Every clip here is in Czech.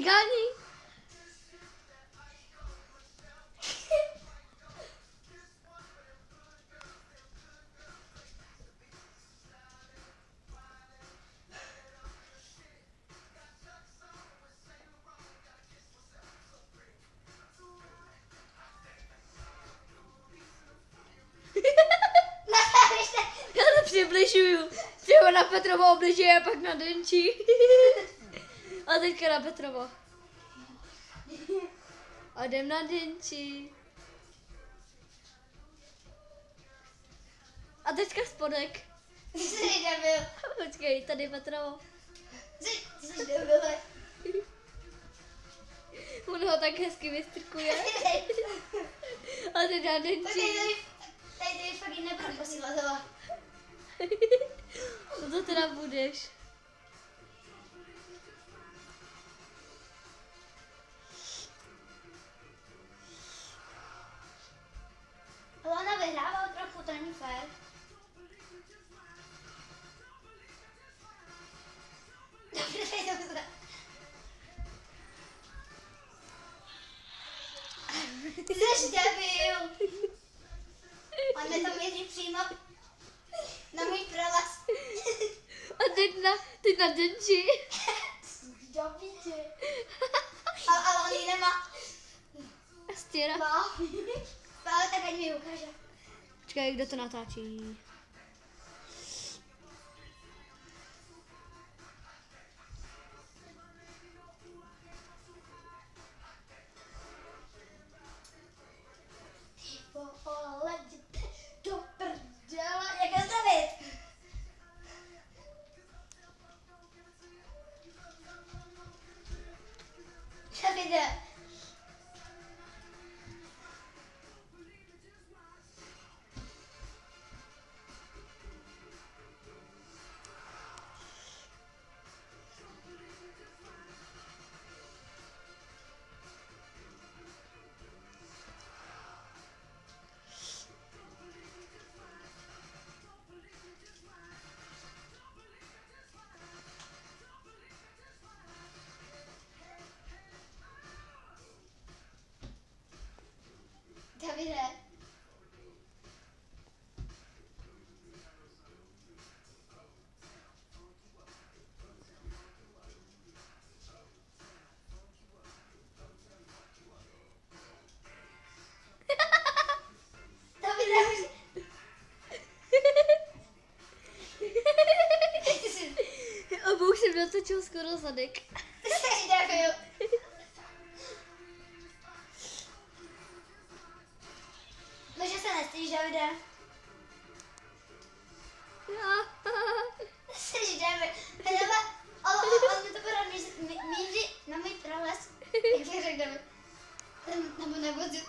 Cigání. Já to přibližuju. Třeba na Petrovo obličeje a pak na Denčí. A teďka na Petrovo. A jdem na Denčí. A teďka spodek. Jsi debil. Počkej, tady Petrovo. Jsi debil. On ho tak hezky vystrkuje. A teď na Denčí. Tady fakt nebudu posílat toho. No to teda budeš. Ale ona vyhrává trochu, to není fér. Dobře. Ty jsi debil. On mi tam jezdí přímo na můj prolaz. A teď na Denčí. Do piči. Ale on ji nemá. Stěra. Má. Ale tak ať mi ukáže. Počkej, kdo to natáčí? Vole, do prdele, jak to stavit? Davide. Davide. Davide. Obou jsem dotočil skoro zadek. Jsi debil. No, že se nestýš, Davide. Jsi debil. Ale on mi to bude míří na můj prales. Jak bych řekl, David. Nebo nebudu.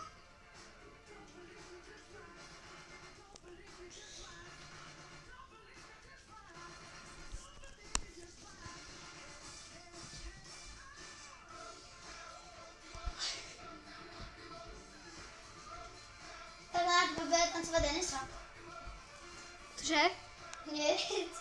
Tak bude tancovat Denisa. Cože? Nic.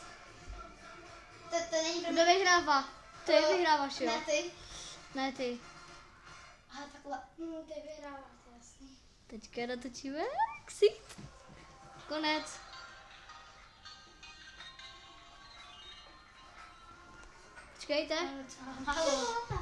To není pro Kdo vyhrává? Ty vyhráváš, jo? Ne, ty. Ne, ty. Aha, takhle. Ty vyhráváš, to je jasný. Teďka natočíme ksicht. Konec. Počkejte. Halo.